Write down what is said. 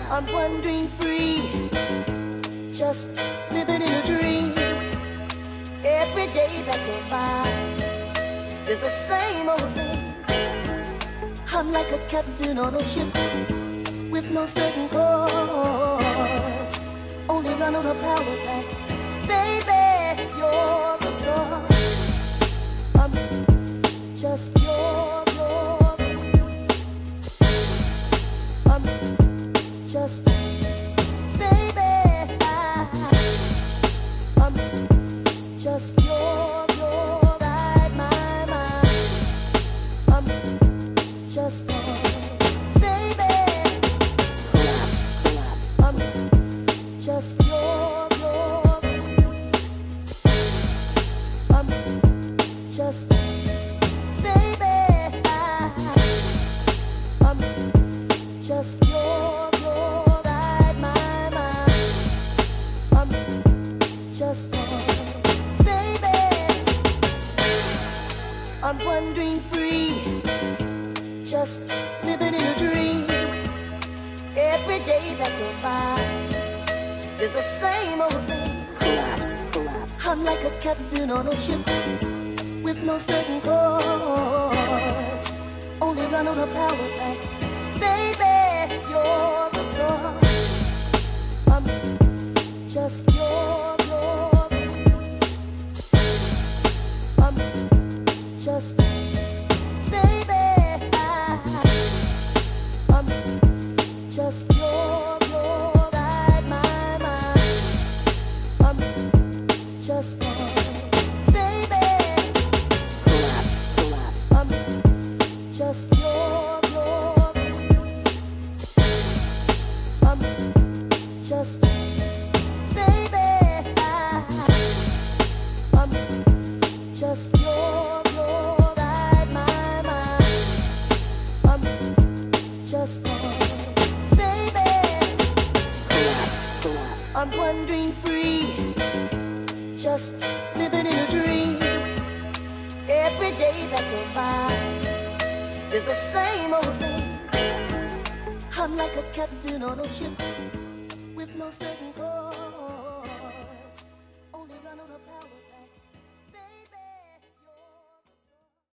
I'm wandering free, just living in a dream. Every day that goes by is the same old thing. I'm like a captain on a ship with no certain course, only run on a power pack. Baby, you're the source. I'm just I'm just, baby, I'm just your right, my mind. I'm just, baby, collapse. I'm just your I'm just, baby, I'm just your right, my mind. I'm just, baby, I'm wandering free, just living in a dream. Every day that goes by is the same old thing. Collapse. I'm like a captain on a ship with no certain course, only run on a power pack. Baby, you're the source. I'm just your I'm just, baby, I'm just your right, my mind. I'm just, baby, collapse. I'm just your I'm just, baby, I'm just your right, my mind. I'm just, baby, collapse. I'm wandering free, just living in a dream. Every day that goes by is the same old thing. I'm like a captain on a ship with no certain course.